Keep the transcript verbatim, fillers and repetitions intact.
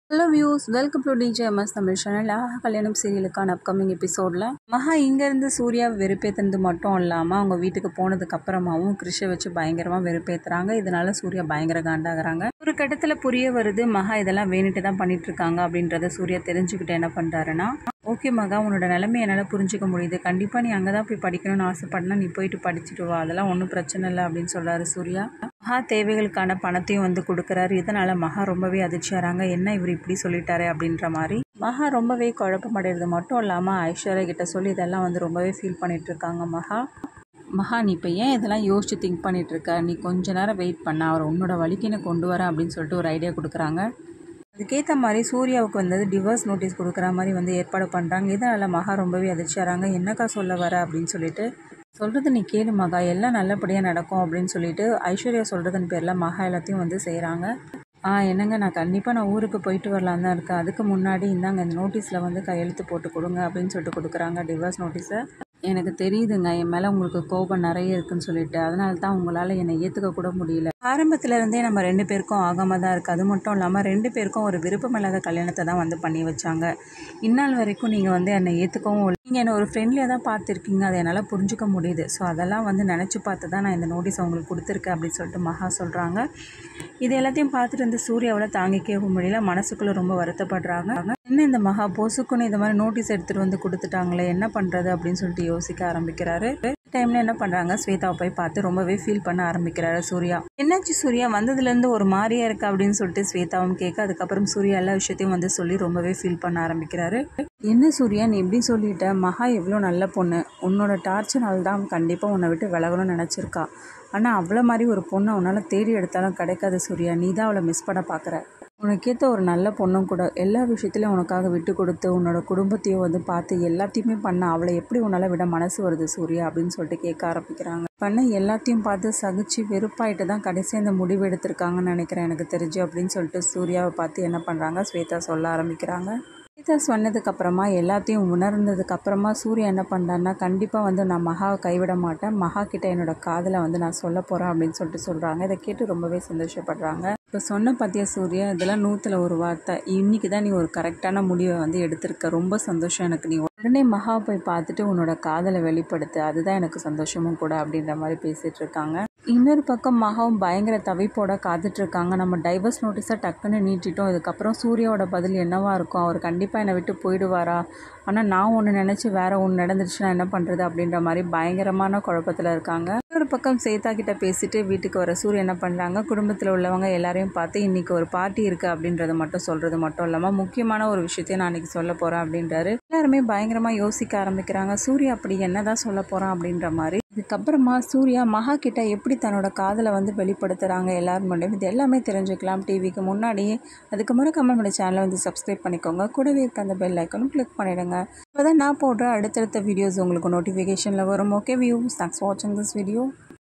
Hello views, welcome to DJMS Tamil channel. Aaha Kalyanam சீரியலுக்கான upcoming எபிசோடில் மகா இங்கேருந்து சூர்யா வெறுப்பேற்றுனது மட்டும் இல்லாமல் அவங்க வீட்டுக்கு போனதுக்கு அப்புறமாவும் கிறிஷை வச்சு பயங்கரமாக வெறுப்பேற்றுறாங்க. இதனால சூர்யா பயங்கர காண்டாகிறாங்க. ஒரு கட்டத்தில் புரிய வருது மகா இதெல்லாம் வேணிட்டு தான் பண்ணிட்டு இருக்காங்க அப்படின்றத சூர்யா தெரிஞ்சுக்கிட்டு என்ன பண்ணுறாருன்னா, ஓகே மகா, உன்னோட நிலைமை என்னால் புரிஞ்சிக்க முடியுது. கண்டிப்பாக நீ அங்கே தான் போய் படிக்கணும்னு ஆசைப்படனா நீ போயிட்டு படிச்சுட்டு வா, அதெல்லாம் ஒன்றும் பிரச்சனை இல்லை அப்படின்னு சொல்கிறாரு சூர்யா. மகா தேவைகளுக்கான பணத்தையும் வந்து கொடுக்குறாரு. இதனால் மகா ரொம்பவே அதிர்ச்சியாகிறாங்க. என்ன இவர் இப்படி சொல்லிட்டாரு அப்படின்ற மாதிரி மகா ரொம்பவே குழப்பமடைகிறது மட்டும் இல்லாமல் ஐஸ்வர்யா கிட்ட சொல்லி இதெல்லாம் வந்து ரொம்பவே ஃபீல் பண்ணிட்டு இருக்காங்க. மகா மகா நீ இப்போ ஏன் இதெல்லாம் யோசிச்சு திங்க் பண்ணிட்டு இருக்க, நீ கொஞ்ச நேரம் வெயிட் பண்ண, அவர் உன்னோட வலிக்கினை கொண்டு வர அப்படின்னு சொல்லிட்டு ஒரு ஐடியா கொடுக்குறாங்க. அதுக்கேற்ற மாதிரி சூர்யாவுக்கு வந்து டிவோர்ஸ் நோட்டீஸ் கொடுக்குற மாதிரி வந்து ஏற்பாடு பண்ணுறாங்க. இதனால் மகா ரொம்பவே அதிர்ச்சியாகிறாங்க. என்னக்கா சொல்ல வர அப்படின்னு சொல்லிட்டு, சொல்கிறது நீ கேளு மகா, எல்லாம் நல்லபடியாக நடக்கும் அப்படின்னு சொல்லிட்டு ஐஸ்வர்யா சொல்கிறதுன்னு பேரில் மகா எல்லாத்தையும் வந்து செய்கிறாங்க. ஆ என்னங்க, நான் கண்டிப்பாக நான் ஊருக்கு போயிட்டு வரலான்னு தான் இருக்கேன். அதுக்கு முன்னாடி இந்தாங்க இந்த நோட்டீஸில் வந்து கையெழுத்து போட்டு கொடுங்க அப்படின்னு சொல்லிட்டு கொடுக்குறாங்க டிவோர்ஸ் நோட்டீஸை. எனக்கு தெரியுதுங்க என் மேலே உங்களுக்கு கோபம் நிறைய இருக்குன்னு சொல்லிட்டு, அதனால தான் உங்களால் என்னை ஏற்றுக்க கூட முடியல. ஆரம்பத்தில் இருந்தே நம்ம ரெண்டு பேருக்கும் ஆகாமல் தான் இருக்குது. அது மட்டும் இல்லாமல் ரெண்டு பேருக்கும் ஒரு விருப்பமில்லாத கல்யாணத்தை தான் வந்து பண்ணி வச்சாங்க. இந்நாள் வரைக்கும் நீங்கள் வந்து என்னை ஏற்றுக்கவும் இல்லை. நீங்கள் என்னை ஒரு ஃப்ரெண்ட்லியாக தான் பார்த்துருக்கீங்க, அதை என்னால் புரிஞ்சிக்க முடியுது. ஸோ அதெல்லாம் வந்து நினச்சி பார்த்து தான் நான் இந்த நோட்டீஸ் உங்களுக்கு கொடுத்துருக்கேன் அப்படின்னு சொல்லிட்டு மகா சொல்கிறாங்க. இது எல்லாத்தையும் பார்த்துட்டு வந்து சூர்யாவில் தாங்கிக்கவே முடியல, மனசுக்குள்ளே ரொம்ப வருத்தப்படுறாங்க. என்ன இந்த மகா போசுக்குன்னு இந்த மாதிரி நோட்டீஸ் எடுத்துகிட்டு வந்து கொடுத்துட்டாங்களே, என்ன பண்ணுறது அப்படின்னு சொல்லிட்டு யோசிக்க ஆரம்பிக்கிறாரு. டைமில் என்ன பண்ணுறாங்க, ஸ்வேதாவை போய் பார்த்து ரொம்பவே ஃபீல் பண்ண ஆரம்பிக்கிறாரு சூர்யா. என்னாச்சு சூர்யா, வந்ததுலேருந்து ஒரு மாதிரியா இருக்கு அப்படின்னு சொல்லிட்டு ஸ்வேதாவும் கேட்க, அதுக்கப்புறம் சூர்யா எல்லா விஷயத்தையும் வந்து சொல்லி ரொம்பவே ஃபீல் பண்ண ஆரம்பிக்கிறாரு. என்ன சூர்யா நீ எப்படி சொல்லிட்ட, மகா எவ்வளோ நல்ல பொண்ணு, உன்னோட டார்ச்சனால் தான் கண்டிப்பாக உன்னை விட்டு விலகணும்னு நினச்சிருக்கா. ஆனால் அவ்வளோ மாதிரி ஒரு பொண்ணை உன்னால் தேடி எடுத்தாலும் கிடைக்காது சூர்யா, நீ தான் அவளை மிஸ் பண்ண பார்க்குற. உனக்கேற்ற ஒரு நல்ல பொண்ணும் கூட, எல்லா விஷயத்துலையும் உனக்காக விட்டு கொடுத்து உன்னோட குடும்பத்தையும் வந்து பார்த்து எல்லாத்தையுமே பண்ண அவளை எப்படி உன்னால் விட மனசு வருது சூர்யா அப்படின்னு சொல்லிட்டு கேட்க ஆரம்பிக்கிறாங்க. பண்ண எல்லாத்தையும் பார்த்து சகிச்சு வெறுப்பாயிட்டு தான் கடைசியாக இந்த முடிவு எடுத்திருக்காங்கன்னு நினைக்கிறேன் எனக்கு தெரிஞ்சு அப்படின்னு சொல்லிட்டு சூர்யாவை பார்த்து என்ன பண்ணுறாங்க ஸ்வேதா சொல்ல ஆரம்பிக்கிறாங்க. ஸ்வேதா சொன்னதுக்கப்புறமா எல்லாத்தையும் உணர்ந்ததுக்கப்புறமா சூர்யா என்ன பண்ணுறாருன்னா, கண்டிப்பாக வந்து நான் மகாவை கைவிட மாட்டேன், மகா கிட்ட என்னோட காதலை வந்து நான் சொல்ல போகிறேன் அப்படின்னு சொல்லிட்டு சொல்கிறாங்க. இதை கேட்டு ரொம்பவே சந்தோஷப்படுறாங்க. இப்போ சொன்ன பார்த்தியா சூர்யா, இதெல்லாம் நூற்றில் ஒரு வார்த்தை, இன்றைக்கி தான் நீ ஒரு கரெக்டான முடிவை வந்து எடுத்திருக்க, ரொம்ப சந்தோஷம் எனக்கு. நீ உடனே மகா போய் பார்த்துட்டு உன்னோட காதலை வெளிப்படுத்து, அதுதான் எனக்கு சந்தோஷமும் கூட அப்படின்ற மாதிரி பேசிகிட்டு இருக்காங்க. இன்னொரு பக்கம் மகாவும் பயங்கர தவிப்போட காத்துட்ருக்காங்க. நம்ம டைவர்ஸ் நோட்டீஸை டக்குன்னு நீட்டிட்டோம், இதுக்கப்புறம் சூர்யாவோட பதில் என்னவா இருக்கும், அவர் கண்டிப்பாக என்னை விட்டு போயிடுவாரா, ஆனால் நான் ஒன்று நினச்சி வேறு ஒன்று நடந்துருச்சுன்னா என்ன பண்ணுறது அப்படின்ற மாதிரி பயங்கரமான குழப்பத்தில் இருக்காங்க. இன்னொரு பக்கம் ஸ்வேதா கிட்ட பேசிட்டு வீட்டுக்கு வர சூர்யா என்ன பண்ணுறாங்க, குடும்பத்தில் உள்ளவங்க எல்லாரையும் பார்த்து இன்றைக்கி ஒரு பார்ட்டி இருக்குது அப்படின்றத மட்டும் சொல்கிறது மட்டும் இல்லாமல் முக்கியமான ஒரு விஷயத்தையும் நான் இன்றைக்கி சொல்ல போகிறேன் அப்படின்றாரு. எல்லாருமே பயங்கரமாக யோசிக்க ஆரம்பிக்கிறாங்க, சூர்யா அப்படி என்ன தான் சொல்ல போகிறான் அப்படின்ற மாதிரி. இதுக்கப்புறமா சூர்யா மகா கிட்ட எப்படி தன்னோட காதலை வந்து வெளிப்படுத்துகிறாங்க எல்லாரும் முன்னாடி, இது எல்லாமே தெரிஞ்சுக்கலாம் டிவிக்கு முன்னாடியே. அதுக்கு முன்னாடி கமெண்ட் பண்ணி சேனலை வந்து சப்ஸ்கிரைப் பண்ணிக்கோங்க, கூடவே இருக்க அந்த பெல் ஐக்கனும் கிளிக் பண்ணிவிடுங்க. அப்போ தான் நான் போடுற அடுத்தடுத்த வீடியோஸ் உங்களுக்கு நோட்டிஃபிகேஷனில் வரும். ஓகே வியூஸ், தேங்க்ஸ் ஃபார் வாட்சிங் திஸ் வீடியோ.